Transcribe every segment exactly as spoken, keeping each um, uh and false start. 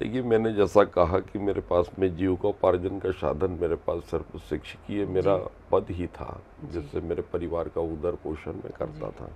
देखिए, मैंने जैसा कहा कि मेरे पास में जीविकोपार्जन का साधन मेरे पास सिर्फ शिक्षकीय मेरा पद ही था, जिससे मेरे परिवार का उदर पोषण मैं करता था।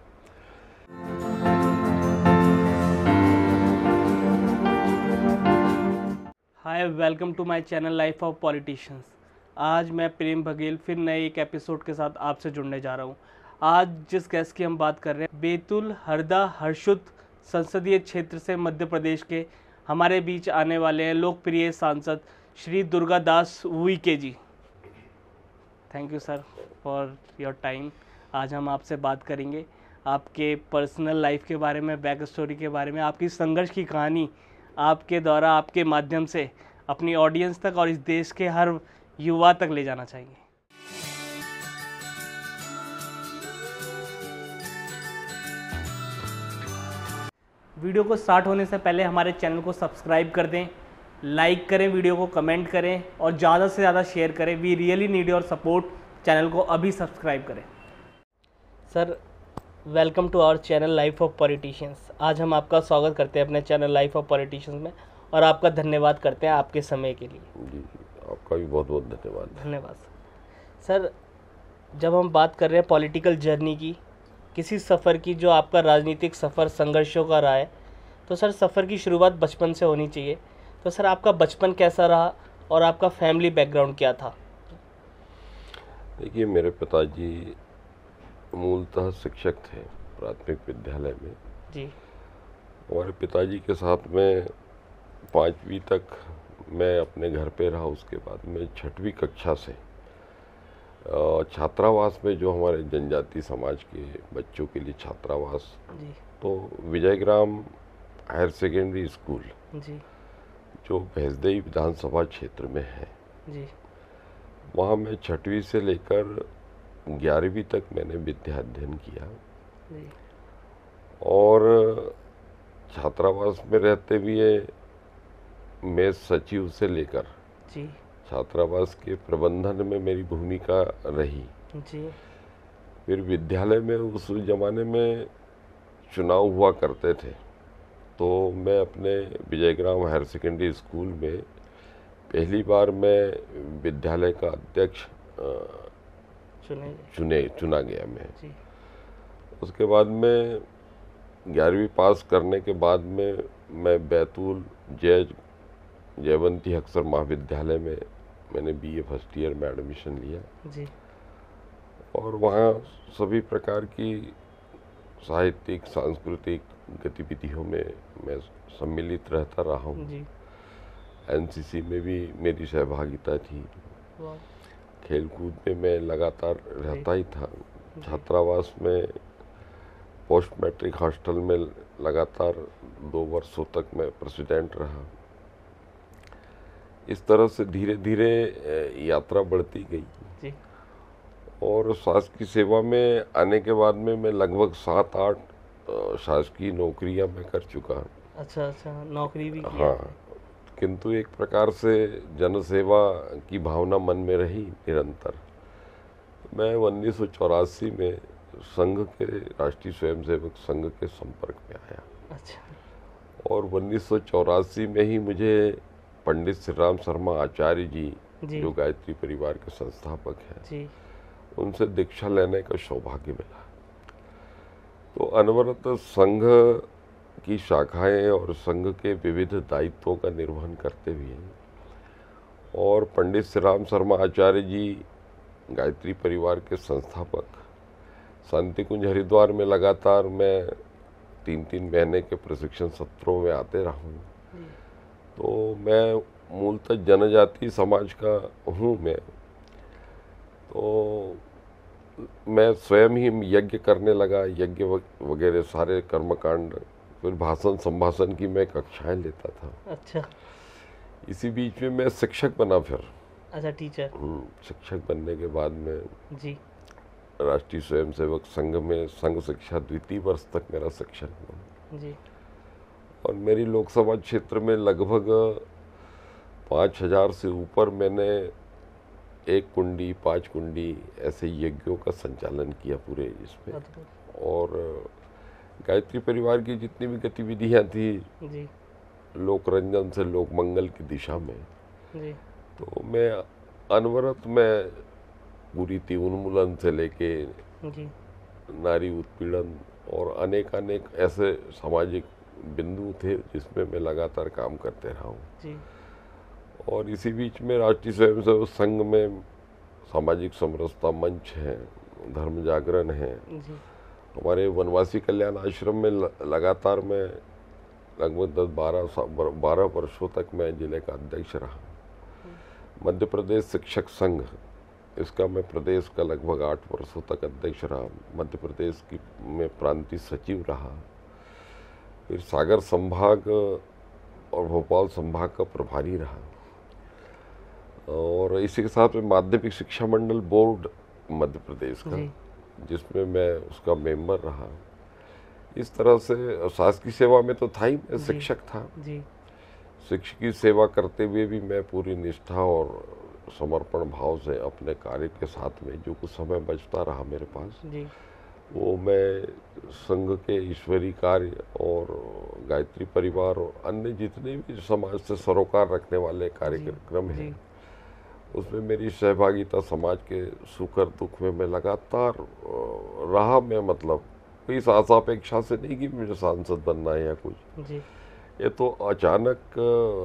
Hi, welcome to my channel life of politicians. आज मैं प्रेम बघेल फिर नए एक एपिसोड के साथ आपसे जुड़ने जा रहा हूँ। आज जिस गेस्ट की हम बात कर रहे हैं, बैतूल हरदा हर्षुद संसदीय क्षेत्र से मध्य प्रदेश के हमारे बीच आने वाले हैं लोकप्रिय सांसद Shri Durgadas Uikey ji. Thank you sir for your time. आज हम आपसे बात करेंगे आपके पर्सनल लाइफ के बारे में, बैक स्टोरी के बारे में, आपकी संघर्ष की कहानी आपके द्वारा, आपके माध्यम से अपनी ऑडियंस तक और इस देश के हर युवा तक ले जाना चाहेंगे। वीडियो को स्टार्ट होने से पहले हमारे चैनल को सब्सक्राइब कर दें, लाइक करें, वीडियो को कमेंट करें और ज़्यादा से ज़्यादा शेयर करें। We really need your support. Channel को अभी सब्सक्राइब करें। Sir, welcome to our channel life of politicians. आज हम आपका स्वागत करते हैं अपने चैनल लाइफ ऑफ पॉलिटिशियंस में और आपका धन्यवाद करते हैं आपके समय के लिए। जी, आपका भी बहुत बहुत धन्यवाद। धन्यवाद सर। जब हम बात कर रहे हैं पॉलिटिकल जर्नी की, किसी सफ़र की जो आपका राजनीतिक सफ़र संघर्षों का रहा है, तो सर सफ़र की शुरुआत बचपन से होनी चाहिए। तो सर आपका बचपन कैसा रहा और आपका फैमिली बैकग्राउंड क्या था? देखिए, मेरे पिताजी मूलतः शिक्षक थे प्राथमिक विद्यालय में। जी। हमारे पिताजी के साथ में पाँचवीं तक मैं अपने घर पे रहा। उसके बाद में छठवीं कक्षा से छात्रावास में, जो हमारे जनजाति समाज के बच्चों के लिए छात्रावास, जी। तो विजयग्राम हायर सेकेंडरी स्कूल, जी। जो भैंसदेई विधानसभा क्षेत्र में है, जी। वहाँ मैं छठवीं से लेकर ग्यारहवीं तक मैंने विद्या अध्ययन किया। जी। और छात्रावास में रहते हुए मैं सचिव से लेकर जी। छात्रावास के प्रबंधन में मेरी भूमिका रही। जी। फिर विद्यालय में उस ज़माने में चुनाव हुआ करते थे, तो मैं अपने विजयग्राम हायर सेकेंडरी स्कूल में पहली बार मैं विद्यालय का अध्यक्ष चुने चुने चुना गया मैं। जी। उसके बाद में ग्यारहवीं पास करने के बाद में मैं बैतूल जय जयवंती अक्सर महाविद्यालय में मैंने बीए फर्स्ट ईयर में एडमिशन लिया। जी। और वहाँ सभी प्रकार की साहित्यिक सांस्कृतिक गतिविधियों में मैं सम्मिलित रहता रहा हूँ। जी। एनसीसी में भी मेरी सहभागिता थी। वाह। खेलकूद में मैं लगातार रहता ही था। छात्रावास में पोस्ट मैट्रिक हॉस्टल में लगातार दो वर्षों तक मैं प्रेसिडेंट रहा। इस तरह से धीरे धीरे यात्रा बढ़ती गई। जी। और शासकीय सेवा में आने के बाद में मैं लगभग सात आठ शासकीय नौकरियां मैं कर चुका। अच्छा अच्छा, नौकरी भी की? हाँ, किंतु एक प्रकार से जनसेवा की भावना मन में रही निरंतर। मैं उन्नीस सौ चौरासी में संघ के राष्ट्रीय स्वयंसेवक संघ के संपर्क में आया। अच्छा। और उन्नीस सौ चौरासी में ही मुझे पंडित श्री राम शर्मा आचार्य जी, जी। जो गायत्री परिवार के संस्थापक हैं, जी। उनसे दीक्षा लेने का सौभाग्य मिला। तो अनवरत संघ की शाखाएं और संघ के विविध दायित्वों का निर्वहन करते हुए और पंडित श्री राम शर्मा आचार्य जी गायत्री परिवार के संस्थापक शांति कुंज हरिद्वार में लगातार मैं तीन तीन महीने के प्रशिक्षण सत्रों में आते रहा हूँ। तो मैं मूलतः जनजाति समाज का हूँ। मैं तो मैं स्वयं ही यज्ञ करने लगा। यज्ञ वगैरह सारे कर्मकांड, फिर भाषण संभाषण की मैं कक्षाएं लेता था। अच्छा। इसी बीच में मैं शिक्षक बना। फिर अच्छा, टीचर। शिक्षक बनने के बाद में जी राष्ट्रीय स्वयंसेवक संघ में संघ शिक्षा द्वितीय वर्ष तक मेरा शिक्षण हुआ। जी। और मेरी लोकसभा क्षेत्र में लगभग पाँच हजार से ऊपर मैंने एक कुंडी, पाँच कुंडी ऐसे यज्ञों का संचालन किया पूरे इसमें। और गायत्री परिवार की जितनी भी गतिविधियां थी जी, लोक रंजन से लोक मंगल की दिशा में। जी। तो मैं अनवरत में पूरी उन्मूलन से लेके जी। नारी उत्पीड़न और अनेक अनेक ऐसे सामाजिक बिंदु थे जिसमें मैं लगातार काम करते रहा हूँ। जी। और इसी बीच में राष्ट्रीय स्वयंसेवक संघ में सामाजिक समरसता मंच है, धर्म जागरण है, जी। हमारे वनवासी कल्याण आश्रम में लगातार मैं लगभग दस बारह बारह वर्षों तक मैं जिले का अध्यक्ष रहा। मध्य प्रदेश शिक्षक संघ, इसका मैं प्रदेश का लगभग आठ वर्षों तक अध्यक्ष रहा। मध्य प्रदेश की में प्रांतीय सचिव रहा। फिर सागर संभाग और भोपाल संभाग का प्रभारी रहा। और इसी के साथ में माध्यमिक शिक्षा मंडल बोर्ड मध्य प्रदेश का, जिसमें मैं उसका मेंबर रहा। इस तरह से शासकीय सेवा में तो था ही, मैं शिक्षक था। जी। शिक्षक की सेवा करते हुए भी मैं पूरी निष्ठा और समर्पण भाव से अपने कार्य के साथ में जो कुछ समय बचता रहा मेरे पास, जी। वो मैं संघ के ईश्वरीय कार्य और गायत्री परिवार और अन्य जितने भी समाज से सरोकार रखने वाले कार्यक्रम हैं, उसमें मेरी सहभागिता समाज के सुख और दुख में मैं लगातार रहा। मैं मतलब कोई इस आशा अपेक्षा से नहीं कि मुझे सांसद बनना है या कुछ। जी। ये तो अचानक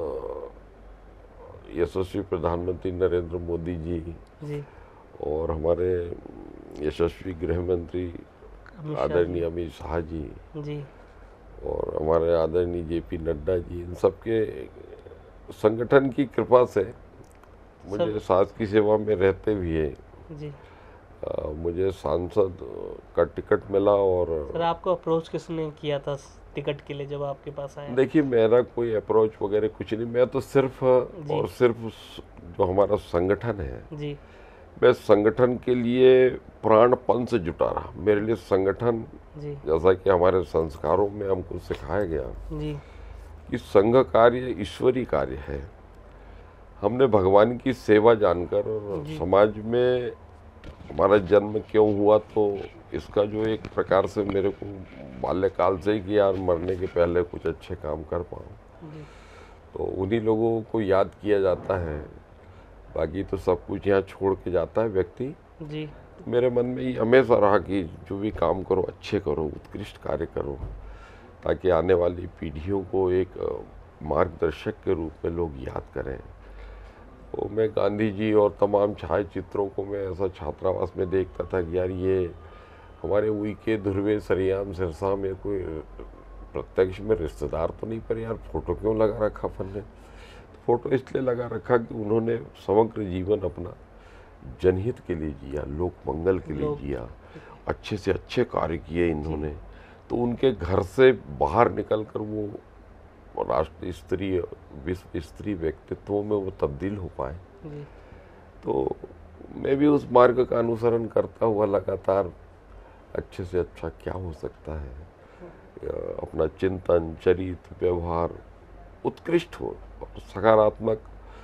यशस्वी प्रधानमंत्री नरेंद्र मोदी जी, जी और हमारे यशस्वी गृह मंत्री आदरणीय अमित शाह जी, जी और हमारे आदरणीय जेपी नड्डा जी, इन सबके संगठन की कृपा से मुझे शासकीय सेवा में रहते हुए जी आ, मुझे सांसद का टिकट मिला। और सर आपको अप्रोच किसने किया था टिकट के लिए जब आपके पास आया? देखिए, मेरा कोई अप्रोच वगैरह कुछ नहीं, मैं तो सिर्फ और सिर्फ जो हमारा संगठन है जी, मैं संगठन के लिए प्राणपण से जुटा रहा। मेरे लिए संगठन जी, जैसा कि हमारे संस्कारों में हमको सिखाया गया जी, कि संघ कार्य ईश्वरीय कार्य है। हमने भगवान की सेवा जानकर और समाज में हमारा जन्म क्यों हुआ, तो इसका जो एक प्रकार से मेरे को बाल्यकाल से ही कि यार मरने के पहले कुछ अच्छे काम कर पाऊँ, तो उन्हीं लोगों को याद किया जाता है। बाकी तो सब कुछ यहाँ छोड़ के जाता है व्यक्ति जी। तो मेरे मन में ही हमेशा रहा कि जो भी काम करो अच्छे करो, उत्कृष्ट कार्य करो, ताकि आने वाली पीढ़ियों को एक मार्गदर्शक के रूप में लोग याद करें। तो मैं गांधी जी और तमाम छाया चित्रों को मैं ऐसा छात्रावास में देखता था कि यार ये हमारे उइके ध्रुवे सरियाम सिरसा में कोई प्रत्यक्ष में रिश्तेदार तो नहीं, पर यार फोटो क्यों लगा रखा अपन ने? तो फोटो इसलिए लगा रखा कि उन्होंने समग्र जीवन अपना जनहित के लिए जिया, लोक मंगल के लिए जिया, अच्छे से अच्छे कार्य किए इन्होंने। तो उनके घर से बाहर निकलकर वो राष्ट्र स्तरीय विश्व स्तरीय व्यक्तित्वों में वो तब्दील हो पाए। तो मैं भी उस मार्ग का अनुसरण करता हुआ लगातार अच्छे से अच्छा क्या हो सकता है, अपना चिंतन, चरित्र, व्यवहार उत्कृष्ट हो और सकारात्मक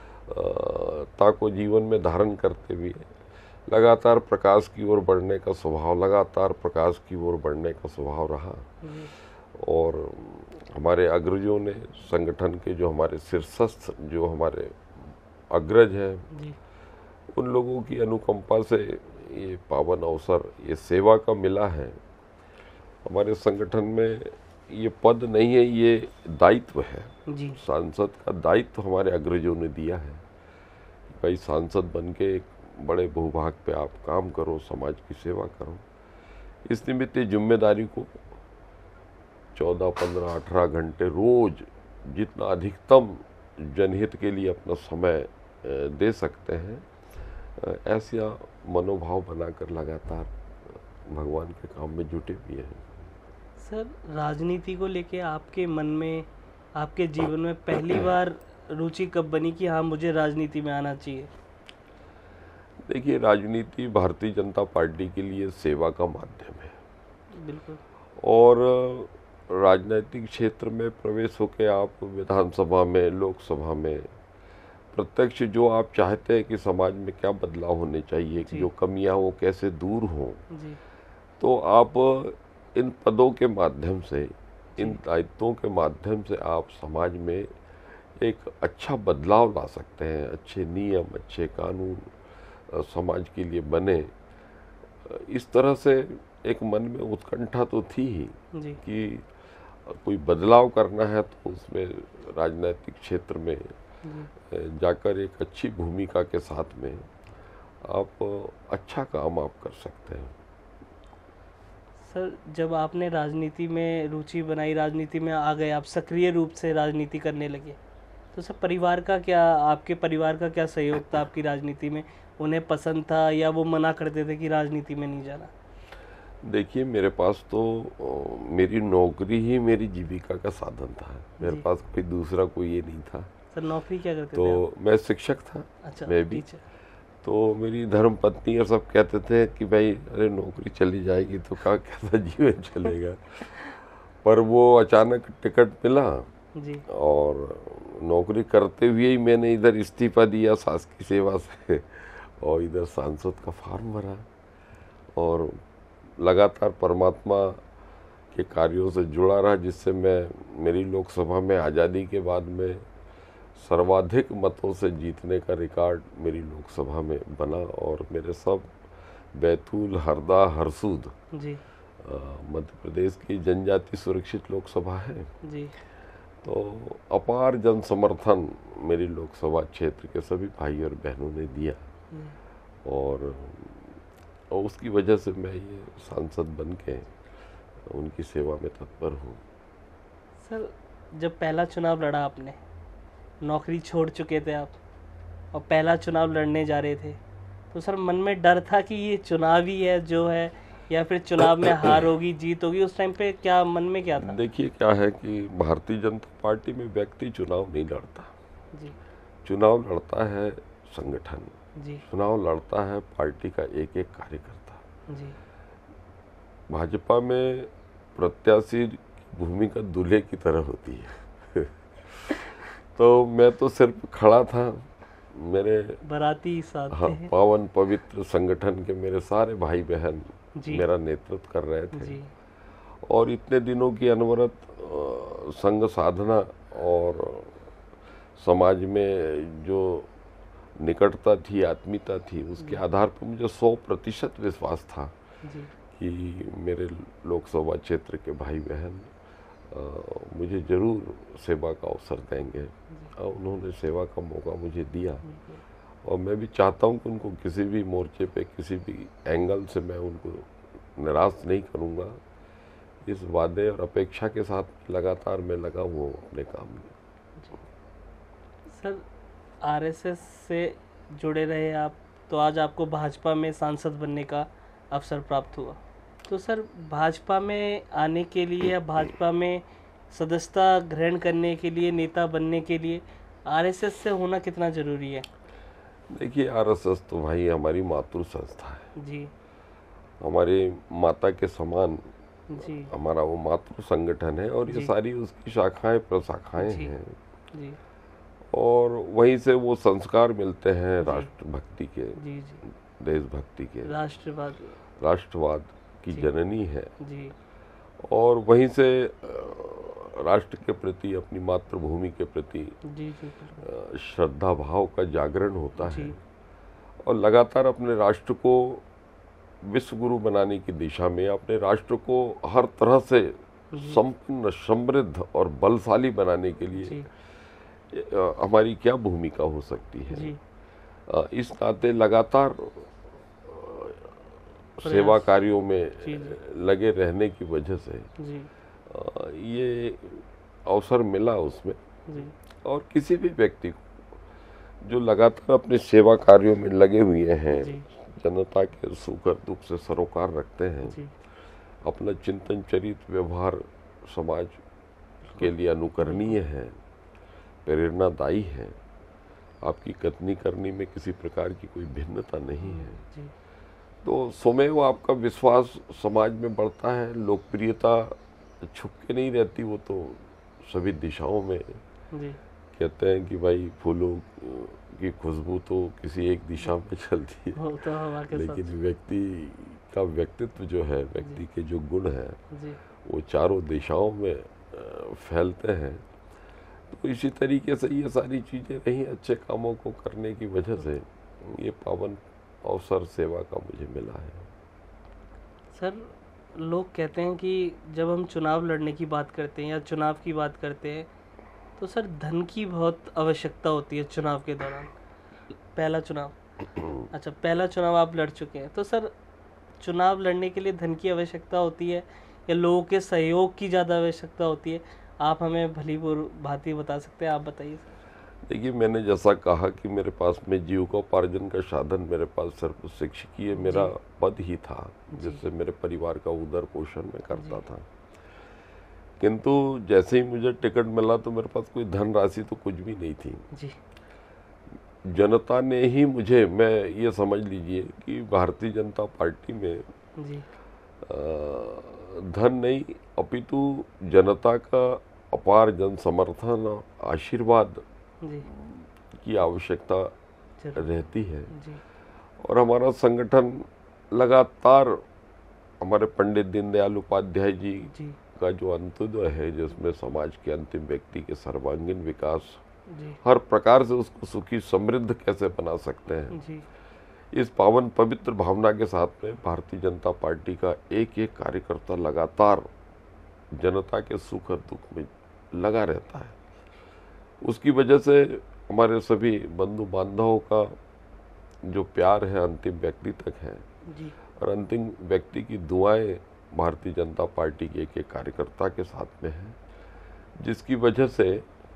को जीवन में धारण करते हुए लगातार प्रकाश की ओर बढ़ने का स्वभाव लगातार प्रकाश की ओर बढ़ने का स्वभाव रहा। और हमारे अग्रजों ने संगठन के जो हमारे शीर्षस्थ जो हमारे अग्रज हैं, उन लोगों की अनुकंपा से ये पावन अवसर, ये सेवा का मिला है। हमारे संगठन में ये पद नहीं है, ये दायित्व है जी। सांसद का दायित्व हमारे अग्रजों ने दिया है। भाई सांसद बन के एक बड़े भूभाग पे आप काम करो, समाज की सेवा करो। इस निमित्त जिम्मेदारी को चौदह, पंद्रह, अठारह घंटे रोज जितना अधिकतम जनहित के लिए अपना समय दे सकते हैं, ऐसा मनोभाव बनाकर लगातार भगवान के काम में जुटे हुए हैं। सर, राजनीति को लेके आपके मन में, आपके जीवन में पहली बार रुचि कब बनी कि हाँ मुझे राजनीति में आना चाहिए? देखिए, राजनीति भारतीय जनता पार्टी के लिए सेवा का माध्यम है। बिल्कुल। और राजनीतिक क्षेत्र में प्रवेश होकर आप विधानसभा में, लोकसभा में प्रत्यक्ष जो आप चाहते हैं कि समाज में क्या बदलाव होने चाहिए, कि जो कमियां वो कैसे दूर हों, तो आप इन पदों के माध्यम से इन दायित्वों के माध्यम से आप समाज में एक अच्छा बदलाव ला सकते हैं। अच्छे नियम, अच्छे कानून अ, समाज के लिए बने। अ, इस तरह से एक मन में उत्कंठा तो थी ही जी। कि कोई बदलाव करना है तो उसमें राजनीतिक क्षेत्र में जी। अ, जाकर एक अच्छी भूमिका के साथ में आप अच्छा काम आप कर सकते हैं। सर, जब आपने राजनीति में रुचि बनाई, राजनीति में आ गए, आप सक्रिय रूप से राजनीति करने लगे, तो सर परिवार का क्या, आपके परिवार का क्या सहयोग था आपकी राजनीति में? उन्हें पसंद था या वो मना करते थे कि राजनीति में नहीं जाना? देखिए, मेरे पास तो अ, मेरी नौकरी ही मेरी जीविका का साधन था। मेरे जी। पास कोई दूसरा कोई ये नहीं था। सर नौकरी क्या करते थे तो आप? मैं शिक्षक था। अच्छा, मैं भी। टीचर। तो मेरी धर्म पत्नी और सब कहते थे कि भाई अरे नौकरी चली जाएगी तो क्या कैसा जीवन चलेगा। पर वो अचानक टिकट मिला जी। और नौकरी करते हुए ही मैंने इधर इस्तीफा दिया शासकीय सेवा से और इधर सांसद का फॉर्म भरा और लगातार परमात्मा के कार्यों से जुड़ा रहा, जिससे मैं मेरी लोकसभा में आज़ादी के बाद में सर्वाधिक मतों से जीतने का रिकॉर्ड मेरी लोकसभा में बना। और मेरे सब बैतूल, हरदा, हरसूद जी। अ, मध्य प्रदेश की जनजाति सुरक्षित लोकसभा है। जी। तो अपार जन समर्थन मेरी लोकसभा क्षेत्र के सभी भाई और बहनों ने दिया और, और उसकी वजह से मैं ये सांसद बन के उनकी सेवा में तत्पर हूँ। सर, जब पहला चुनाव लड़ा आपने, नौकरी छोड़ चुके थे आप और पहला चुनाव लड़ने जा रहे थे, तो सर मन में डर था कि ये चुनाव ही है जो है, या फिर चुनाव में हार होगी, जीत होगी? उस टाइम पे क्या मन में क्या था? देखिए, क्या है कि भारतीय जनता पार्टी में व्यक्ति चुनाव नहीं लड़ता। जी। चुनाव लड़ता है संगठन। जी। चुनाव लड़ता है पार्टी का एक एक कार्यकर्ता। जी। भाजपा में प्रत्याशी की भूमिका दूल्हे की तरह होती है। तो मैं तो सिर्फ खड़ा था। मेरे बाराती साथ हाँ, थे। पावन पवित्र संगठन के मेरे सारे भाई बहन जी। मेरा नेतृत्व कर रहे थे। जी। और इतने दिनों की अनवरत अ, संघ साधना और समाज में जो निकटता थी, आत्मीयता थी, उसके आधार पर मुझे सौ प्रतिशत विश्वास था जी। कि मेरे लोकसभा क्षेत्र के भाई बहन अ, मुझे जरूर सेवा का अवसर देंगे। और उन्होंने सेवा का मौका मुझे दिया और मैं भी चाहता हूं कि उनको किसी भी मोर्चे पे, किसी भी एंगल से मैं उनको निराश नहीं करूंगा। इस वादे और अपेक्षा के साथ लगातार मैं लगा हुआ हूँ अपने काम में। सर, आरएसएस से जुड़े रहे आप, तो आज आपको भाजपा में सांसद बनने का अवसर प्राप्त हुआ। तो सर, भाजपा में आने के लिए या भाजपा में सदस्यता ग्रहण करने के लिए, नेता बनने के लिए आरएसएस से होना कितना ज़रूरी है? देखिए, आरएसएस तो भाई हमारी मातृ संस्था है। जी। हमारी माता के समान जी। हमारा वो मातृ संगठन है और ये जी। सारी उसकी शाखाएं प्रशाखाएं जी। हैं। जी। और वहीं से वो संस्कार मिलते हैं जी। राष्ट्रभक्ति के, जी। जी। देशभक्ति के। राष्ट्रवाद। राष्ट्रवाद की जी। जननी है जी। और वहीं से अ, राष्ट्र के प्रति, अपनी मातृभूमि के प्रति जी। जी। अ, श्रद्धा भाव का जागरण होता है जी। और लगातार अपने राष्ट्र को विश्व गुरु बनाने की दिशा में, अपने राष्ट्र को हर तरह से संपन्न, समृद्ध और बलशाली बनाने के लिए जी। अ, हमारी क्या भूमिका हो सकती है। जी। अ, इस नाते लगातार अ, सेवा कार्यों में जी। जी। लगे रहने की वजह से जी। अ, ये अवसर मिला उसमें। जी। और किसी भी व्यक्ति को जो लगातार अपने सेवा कार्यों में लगे हुए हैं, जी। जनता के सुख और दुख से सरोकार रखते हैं, जी। अपना चिंतन, चरित्र, व्यवहार समाज के लिए अनुकरणीय है, प्रेरणादायी है, आपकी कथनी करनी में किसी प्रकार की कोई भिन्नता नहीं है, जी। तो स्वमेव आपका विश्वास समाज में बढ़ता है। लोकप्रियता छुप के नहीं रहती, वो तो सभी दिशाओं में। जी। कहते हैं कि भाई फूलों की खुशबू तो किसी एक दिशा में चलती है, वो तो हवा के साथ। लेकिन व्यक्ति का व्यक्तित्व जो है, व्यक्ति के जो गुण हैं, जी। वो चारों दिशाओं में फैलते हैं। तो इसी तरीके से ये सारी चीज़ें रही अच्छे कामों को करने की वजह से ये पावन अवसर सेवा का मुझे मिला है। सर, लोग कहते हैं कि जब हम चुनाव लड़ने की बात करते हैं या चुनाव की बात करते हैं तो सर धन की बहुत आवश्यकता होती है चुनाव के दौरान। पहला चुनाव अच्छा पहला चुनाव आप लड़ चुके हैं, तो सर चुनाव लड़ने के लिए धन की आवश्यकता होती है या लोगों के सहयोग की ज़्यादा आवश्यकता होती है? आप हमें भली भांति बता सकते हैं, आप बताइए सर। देखिए, मैंने जैसा कहा कि मेरे पास में जीविकोपार्जन का साधन मेरे पास सिर्फ शिक्षकीय मेरा पद ही था, जिससे मेरे परिवार का उदर पोषण मैं करता था। किंतु जैसे ही मुझे टिकट मिला तो मेरे पास कोई धन राशि तो कुछ भी नहीं थी जी। जनता ने ही मुझे, मैं ये समझ लीजिए कि भारतीय जनता पार्टी में जी। आ, धन नहीं अपितु जनता का अपार जन समर्थन और आशीर्वाद जी। की आवश्यकता रहती है। जी। और हमारा संगठन लगातार हमारे पंडित दीनदयाल उपाध्याय जी, जी का जो अंत्योदय है, जिसमें समाज के अंतिम व्यक्ति के सर्वांगीण विकास, जी। हर प्रकार से उसको सुखी समृद्ध कैसे बना सकते हैं, जी। इस पावन पवित्र भावना के साथ में भारतीय जनता पार्टी का एक एक कार्यकर्ता लगातार जनता के सुख और दुख में लगा रहता है। उसकी वजह से हमारे सभी बंधु बांधवों का जो प्यार है अंतिम व्यक्ति तक है, जी। और अंतिम व्यक्ति की दुआएं भारतीय जनता पार्टी के एक एक कार्यकर्ता के साथ में है, जिसकी वजह से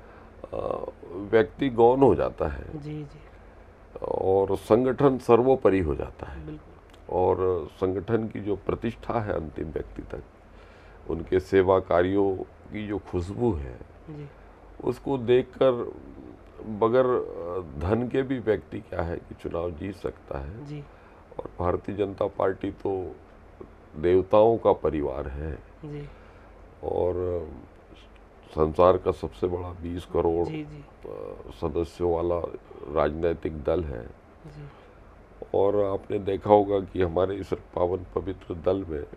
व्यक्ति गौण हो जाता है, जी, जी। और संगठन सर्वोपरि हो जाता है। और संगठन की जो प्रतिष्ठा है अंतिम व्यक्ति तक, उनके सेवा कार्यों की जो खुशबू है, जी। उसको देखकर बगैर धन के भी व्यक्ति क्या है कि चुनाव जीत सकता है, जी। और भारतीय जनता पार्टी तो देवताओं का परिवार है, जी। और संसार का सबसे बड़ा बीस करोड़ जी, जी। सदस्यों वाला राजनीतिक दल है, जी। और आपने देखा होगा कि हमारे इस पावन पवित्र दल में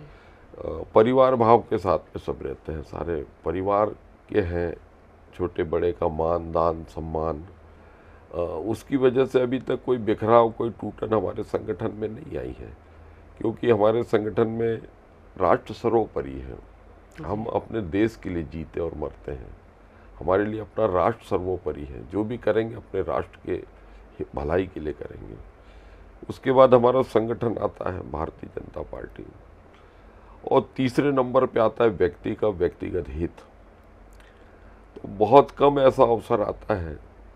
परिवार भाव के साथ में सब रहते हैं, सारे परिवार के हैं, छोटे बड़े का मान दान सम्मान। उसकी वजह से अभी तक कोई बिखराव, कोई टूटन हमारे संगठन में नहीं आई है, क्योंकि हमारे संगठन में राष्ट्र सर्वोपरि है। हम अपने देश के लिए जीते और मरते हैं, हमारे लिए अपना राष्ट्र सर्वोपरि है। जो भी करेंगे अपने राष्ट्र के भलाई के लिए करेंगे। उसके बाद हमारा संगठन आता है भारतीय जनता पार्टी, और तीसरे नंबर पे आता है व्यक्ति का व्यक्तिगत हित। तो बहुत कम ऐसा अवसर आता है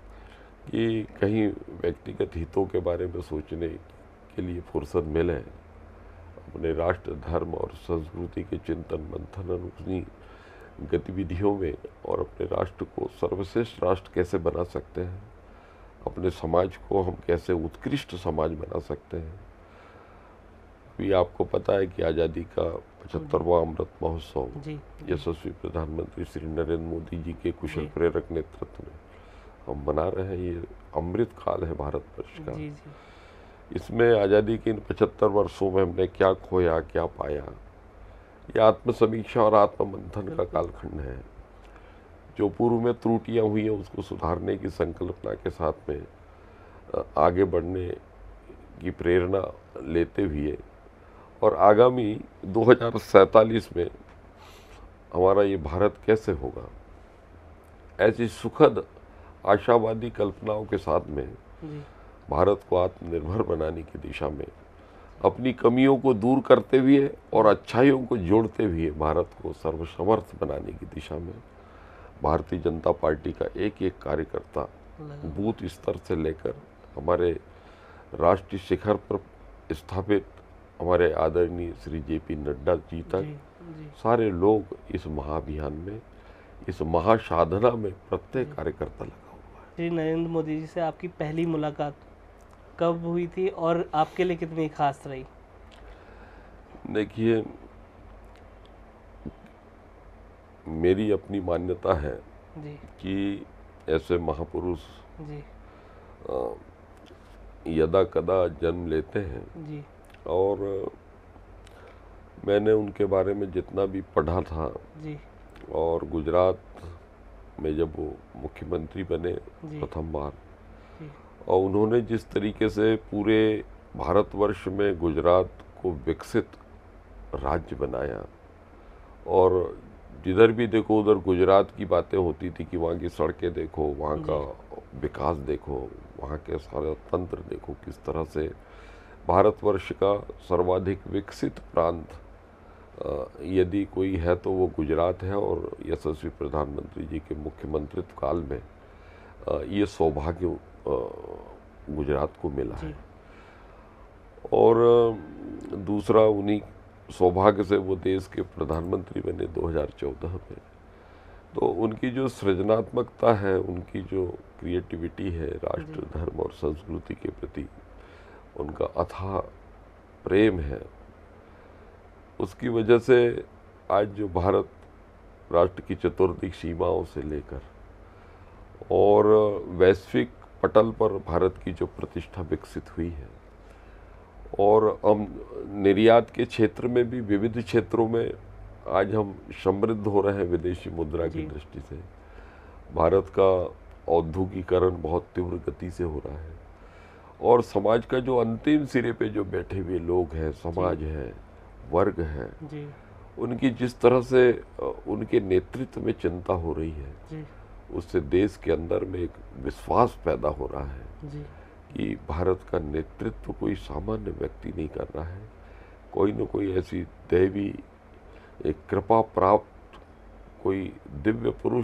कि कहीं व्यक्तिगत हितों के बारे में सोचने के लिए फुर्सत मिले। अपने राष्ट्र धर्म और संस्कृति के चिंतन मंथन उन्हीं गतिविधियों में, और अपने राष्ट्र को सर्वश्रेष्ठ राष्ट्र कैसे बना सकते हैं, अपने समाज को हम कैसे उत्कृष्ट समाज बना सकते हैं। भी आपको पता है कि आज़ादी का पचहत्तरवां अमृत महोत्सव यशस्वी प्रधानमंत्री श्री नरेंद्र मोदी जी के कुशल प्रेरक नेतृत्व में हम मना रहे हैं। ये अमृत काल है भारतवर्ष का। जी, जी। इसमें आज़ादी के इन पचहत्तर वर्षों में हमने क्या खोया क्या पाया, ये आत्मसमीक्षा और आत्ममंथन का कालखंड है। जो पूर्व में त्रुटियां हुई हैं उसको सुधारने की संकल्पना के साथ में आगे बढ़ने की प्रेरणा लेते हुए, और आगामी दो हज़ार सैंतालीस में हमारा ये भारत कैसे होगा, ऐसी सुखद आशावादी कल्पनाओं के साथ में भारत को आत्मनिर्भर बनाने की दिशा में, अपनी कमियों को दूर करते हुए और अच्छाइयों को जोड़ते हुए भारत को सर्वसमर्थ बनाने की दिशा में भारतीय जनता पार्टी का एक एक कार्यकर्ता बूथ स्तर से लेकर हमारे राष्ट्रीय शिखर पर स्थापित हमारे आदरणीय श्री जे पी नड्डा जी तक जी, जी। सारे लोग इस महाअभियान में, इस महासाधना में प्रत्येक कार्यकर्ता लगा हुआ है। श्री नरेंद्र मोदी जी से आपकी पहली मुलाकात कब हुई थी और आपके लिए कितनी खास रही? देखिए, मेरी अपनी मान्यता है जी। कि ऐसे महापुरुष जी। यदा कदा जन्म लेते हैं जी। और मैंने उनके बारे में जितना भी पढ़ा था जी। और गुजरात में जब वो मुख्यमंत्री बने जी। प्रथम बार, जी। और उन्होंने जिस तरीके से पूरे भारतवर्ष में गुजरात को विकसित राज्य बनाया, और जिधर भी देखो उधर गुजरात की बातें होती थी कि वहाँ की सड़कें देखो, वहाँ का विकास देखो, वहाँ के सारे तंत्र देखो, किस तरह से भारतवर्ष का सर्वाधिक विकसित प्रांत यदि कोई है तो वो गुजरात है। और यशस्वी प्रधानमंत्री जी के मुख्यमंत्रित्व काल में ये सौभाग्य गुजरात को मिला है। और दूसरा, उन्हीं सौभाग्य से वो देश के प्रधानमंत्री बने दो हज़ार चौदह में। तो उनकी जो सृजनात्मकता है, उनकी जो क्रिएटिविटी है, राष्ट्र धर्म और संस्कृति के प्रति उनका अथाह प्रेम है, उसकी वजह से आज जो भारत राष्ट्र की चतुर्दिक सीमाओं से लेकर और वैश्विक पटल पर भारत की जो प्रतिष्ठा विकसित हुई है, और हम निर्यात के क्षेत्र में भी विविध क्षेत्रों में आज हम समृद्ध हो रहे हैं विदेशी मुद्रा की दृष्टि से। भारत का औद्योगिकरण बहुत तीव्र गति से हो रहा है, और समाज का जो अंतिम सिरे पे जो बैठे हुए लोग हैं, समाज है, वर्ग है, उनकी जिस तरह से उनके नेतृत्व में चिंता हो रही है, उससे देश के अंदर में एक विश्वास पैदा हो रहा है जी। कि भारत का नेतृत्व कोई सामान्य व्यक्ति नहीं कर रहा है, कोई न कोई ऐसी दैवी एक कृपा प्राप्त कोई दिव्य पुरुष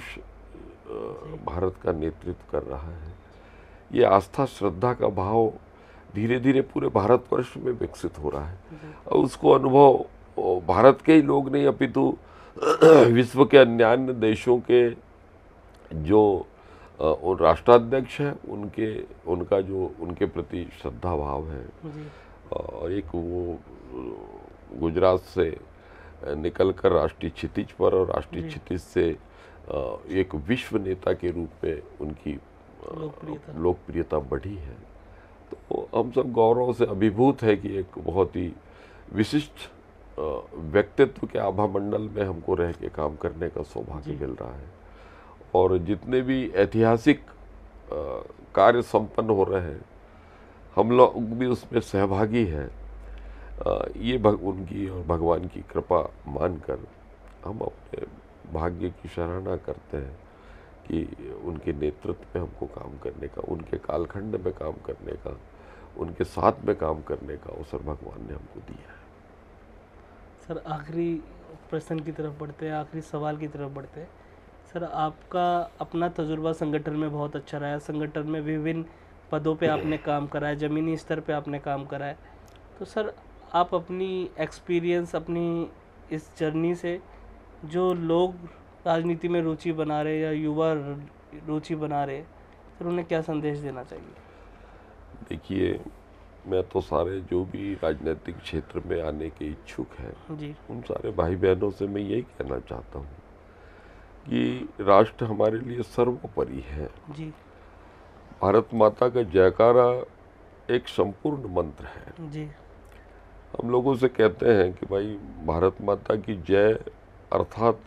भारत का नेतृत्व कर रहा है। ये आस्था श्रद्धा का भाव धीरे धीरे पूरे भारतवर्ष में विकसित हो रहा है, और उसको अनुभव भारत के ही लोग नहीं अपितु विश्व के अन्य अन्य देशों के जो और राष्ट्राध्यक्ष हैं, उनके उनका जो उनके प्रति श्रद्धा भाव है। और एक वो गुजरात से निकलकर राष्ट्रीय क्षितिज पर और राष्ट्रीय क्षितिज से एक विश्व नेता के रूप में उनकी लोकप्रियता लोकप्रियता बढ़ी है। तो हम सब गौरव से अभिभूत है कि एक बहुत ही विशिष्ट व्यक्तित्व के आभा मंडल में हमको रह के काम करने का सौभाग्य मिल रहा है, और जितने भी ऐतिहासिक कार्य संपन्न हो रहे हैं हम लोग भी उसमें सहभागी हैं। ये भग उनकी और भगवान की कृपा मानकर हम अपने भाग्य की सराहना करते हैं कि उनके नेतृत्व में हमको काम करने का, उनके कालखंड में काम करने का, उनके साथ में काम करने का अवसर भगवान ने हमको दिया है। सर, आखिरी प्रश्न की तरफ बढ़ते हैं, आखिरी सवाल की तरफ बढ़ते हैं। सर, आपका अपना तजुर्बा संगठन में बहुत अच्छा रहा है, संगठन में विभिन्न पदों पे आपने काम करा है, ज़मीनी स्तर पे आपने काम करा है। तो सर, आप अपनी एक्सपीरियंस, अपनी इस जर्नी से जो लोग राजनीति में रुचि बना रहे या युवा रुचि बना रहे, सर उन्हें क्या संदेश देना चाहिए? देखिए, मैं तो सारे जो भी राजनीतिक क्षेत्र में आने के इच्छुक हैं जी, उन सारे भाई बहनों से मैं यही कहना चाहता हूँ कि राष्ट्र हमारे लिए सर्वोपरि है जी। भारत माता का जयकारा एक संपूर्ण मंत्र है जी। हम लोगों से कहते हैं कि भाई भारत माता की जय, अर्थात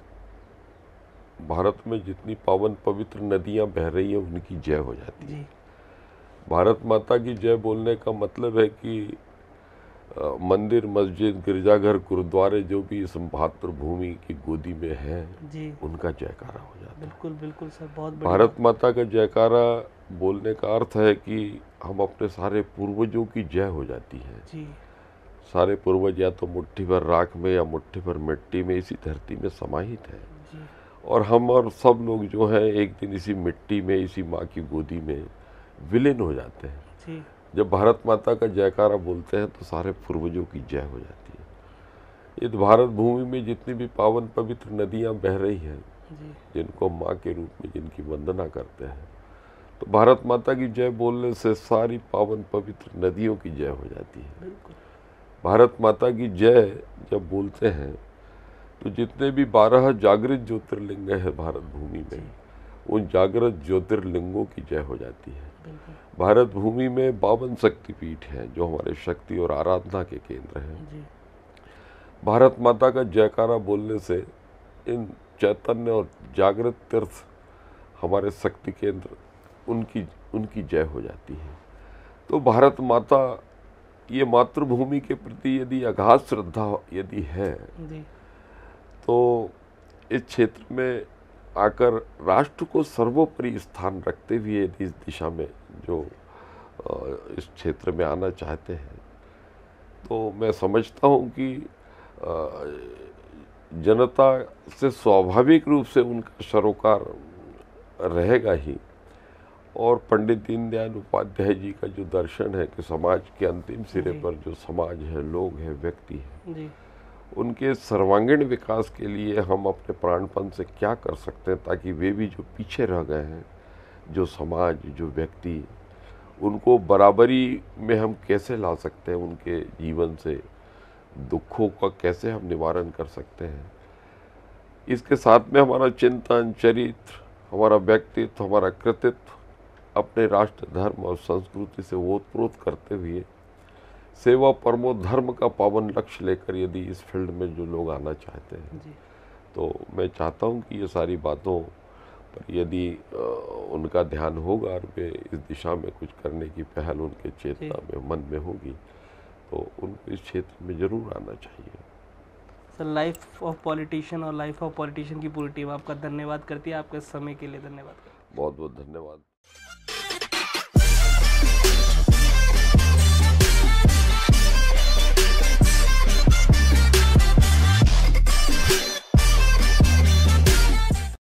भारत में जितनी पावन पवित्र नदियां बह रही हैं उनकी जय हो जाती है। भारत माता की जय बोलने का मतलब है कि आ, मंदिर, मस्जिद, गिरजाघर, गुरुद्वारे जो भी इस मातृभूमि की गोदी में है जी, उनका जयकारा हो जाता है। बिल्कुल बिल्कुल सर, बहुत भारत माता का जयकारा बोलने का अर्थ है कि हम अपने सारे पूर्वजों की जय हो जाती है जी। सारे पूर्वज या तो मुट्ठी भर राख में या मुट्ठी भर मिट्टी में इसी धरती में समाहित है जी। और हम और सब लोग जो हैं एक दिन इसी मिट्टी में, इसी माँ की गोदी में विलीन हो जाते हैं जी। जब भारत माता का जयकारा बोलते हैं तो सारे पूर्वजों की जय हो जाती है। इस भारत भूमि में जितनी भी पावन पवित्र नदियां बह रही हैं, जिनको माँ के रूप में जिनकी वंदना करते हैं, तो भारत माता की जय बोलने से सारी पावन पवित्र नदियों की जय हो जाती है। भारत माता की जय जब बोलते हैं तो जितने भी बारह जागृत ज्योतिर्लिंग है भारत भूमि में, उन जागृत ज्योतिर्लिंगों की जय हो जाती है। भारत भूमि में बावन शक्तिपीठ हैं जो हमारे शक्ति और आराधना के केंद्र हैं। भारत माता का जयकारा बोलने से इन चैतन्य और जागृत तीर्थ हमारे शक्ति केंद्र, उनकी उनकी जय हो जाती है। तो भारत माता, ये मातृभूमि के प्रति यदि अगाध श्रद्धा यदि है जी। तो इस क्षेत्र में आकर राष्ट्र को सर्वोपरि स्थान रखते हुए यदि इस दिशा में जो इस क्षेत्र में आना चाहते हैं, तो मैं समझता हूँ कि जनता से स्वाभाविक रूप से उनका सरोकार रहेगा ही। और पंडित दीनदयाल उपाध्याय जी का जो दर्शन है कि समाज के अंतिम सिरे पर जो समाज है, लोग है, व्यक्ति है, जी। उनके सर्वांगीण विकास के लिए हम अपने प्राणपण से क्या कर सकते हैं ताकि वे भी जो पीछे रह गए हैं, जो समाज, जो व्यक्ति, उनको बराबरी में हम कैसे ला सकते हैं, उनके जीवन से दुखों का कैसे हम निवारण कर सकते हैं। इसके साथ में हमारा चिंतन, चरित्र, हमारा व्यक्तित्व, हमारा कृतित्व अपने राष्ट्र, धर्म और संस्कृति से ओतप्रोत करते हुए सेवा परमो धर्म का पावन लक्ष्य लेकर यदि इस फील्ड में जो लोग आना चाहते हैं जी। तो मैं चाहता हूं कि ये सारी बातों पर यदि उनका ध्यान होगा और वे इस दिशा में कुछ करने की पहल उनके चेतना में, मन में होगी, तो उनको इस क्षेत्र में जरूर आना चाहिए। सर, लाइफ ऑफ पॉलिटिशियन और लाइफ ऑफ पॉलिटिशियन की पूरी टीम आपका धन्यवाद करती है। आपके समय के लिए धन्यवाद। बहुत बहुत धन्यवाद।